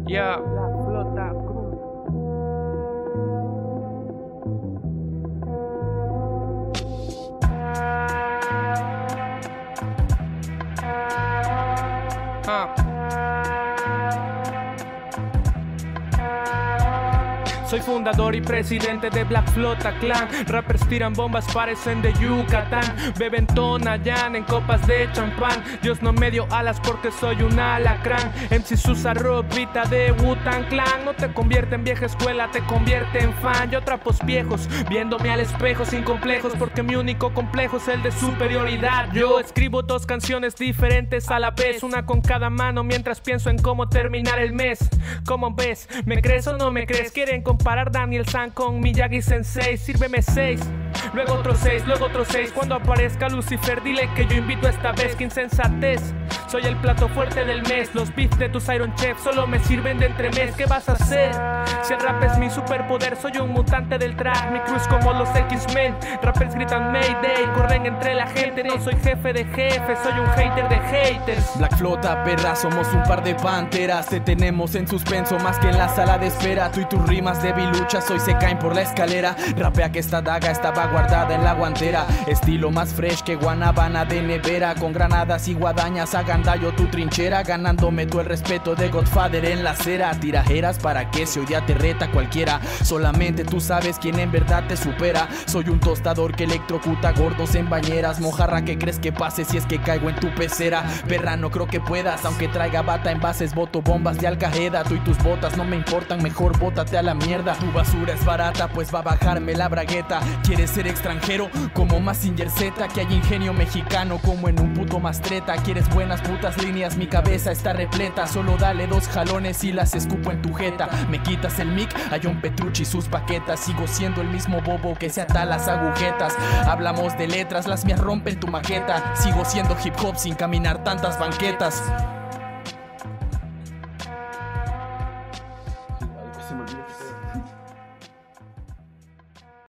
Ya, flota cruz. Soy fundador y presidente de Black Flota Clan. Rappers tiran bombas, parecen de Yucatán. Beben Tonayán en copas de champán. Dios no me dio alas porque soy un alacrán. MC usa ropita de Wu-Tang Clan. No te convierte en vieja escuela, te convierte en fan. Yo trapos viejos, viéndome al espejo sin complejos, porque mi único complejo es el de superioridad. Yo escribo dos canciones diferentes a la vez, una con cada mano mientras pienso en cómo terminar el mes. ¿Cómo ves? ¿Me crees o no me crees? Quieren comparar Daniel San con Miyagi Sensei. Sírveme 6, luego otros 6, luego otros 6. Cuando aparezca Lucifer, dile que yo invito esta vez. ¡Qué insensatez! Soy el plato fuerte del mes. Los beefs de tus Iron Chef solo me sirven de entremés. ¿Qué vas a hacer? Si el rap es mi superpoder, soy un mutante del trap. Mi crew es como los X-Men. Rappers gritan Mayday, corren entre la gente. No soy jefe de jefes, soy un hater de haters. Black Flota, perra, somos un par de panteras. Te tenemos en suspenso más que en la sala de espera. Tú y tus rimas debiluchas hoy se caen por la escalera. Rapea que esta daga estaba guardada en la guantera. Estilo más fresh que Guanabana de nevera. Con granadas y guadañas agandallo tu trinchera. Ganándome tú el respeto de Godfather en la acera. Tirajeras para que se odia te reta cualquiera. Solamente tú sabes quién en verdad te supera. Soy un tostador que electrocuta gordos en bañeras. Mojarra, ¿qué crees que pase si es que caigo en tu pecera? Perra, no creo que puedas, aunque traiga bata en bases. Boto bombas de Al-Qaeda. Tú y tus botas no me importan, mejor bótate a la mierda. Tu basura es barata, pues va a bajarme la bragueta. ¿Quieres ser extranjero? Como Mazinger Z, que hay ingenio mexicano como en un puto mastreta. ¿Quieres buenas putas líneas? Mi cabeza está repleta. Solo dale 2 jalones y las escupo en tu jeta. Me quitas el mic, hay un Petrucci y sus paquetas. Sigo siendo el mismo bobo que se ata las agujetas. Hablamos de letras, las mías rompen tu maqueta. Sigo siendo hip hop sin caminar tantas banquetas. Se me olvidó.